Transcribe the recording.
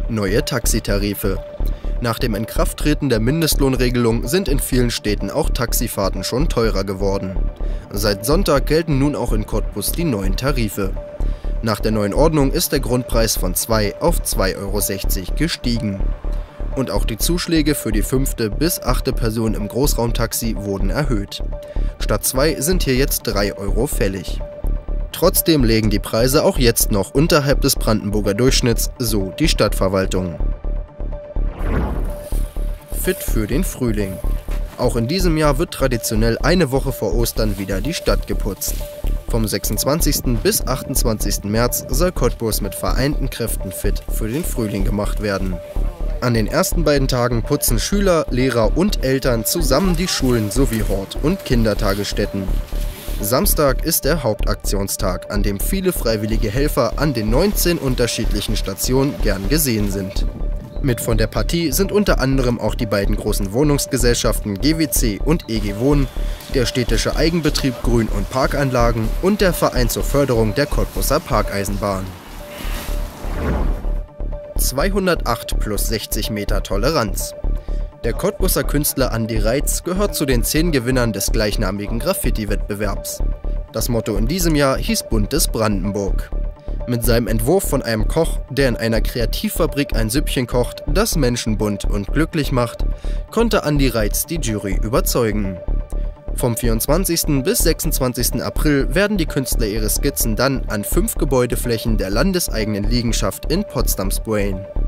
Neue Taxitarife. Nach dem Inkrafttreten der Mindestlohnregelung sind in vielen Städten auch Taxifahrten schon teurer geworden. Seit Sonntag gelten nun auch in Cottbus die neuen Tarife. Nach der neuen Ordnung ist der Grundpreis von 2 auf 2,60 € gestiegen. Und auch die Zuschläge für die 5. bis 8. Person im Großraumtaxi wurden erhöht. Statt 2 sind hier jetzt 3 € fällig. Trotzdem legen die Preise auch jetzt noch unterhalb des Brandenburger Durchschnitts, so die Stadtverwaltung. Fit für den Frühling. Auch in diesem Jahr wird traditionell eine Woche vor Ostern wieder die Stadt geputzt. Vom 26. bis 28. März soll Cottbus mit vereinten Kräften fit für den Frühling gemacht werden. An den ersten beiden Tagen putzen Schüler, Lehrer und Eltern zusammen die Schulen sowie Hort- und Kindertagesstätten. Samstag ist der Hauptaktionstag, an dem viele freiwillige Helfer an den 19 unterschiedlichen Stationen gern gesehen sind. Mit von der Partie sind unter anderem auch die beiden großen Wohnungsgesellschaften GWC und EG Wohnen, der städtische Eigenbetrieb Grün- und Parkanlagen und der Verein zur Förderung der Cottbuser Parkeisenbahn. 208 plus 60 Meter Toleranz. Der Cottbuser Künstler Andi Reitz gehört zu den 10 Gewinnern des gleichnamigen Graffiti-Wettbewerbs. Das Motto in diesem Jahr hieß Buntes Brandenburg. Mit seinem Entwurf von einem Koch, der in einer Kreativfabrik ein Süppchen kocht, das Menschen bunt und glücklich macht, konnte Andi Reitz die Jury überzeugen. Vom 24. bis 26. April werden die Künstler ihre Skizzen dann an 5 Gebäudeflächen der landeseigenen Liegenschaft in Potsdam sprayen.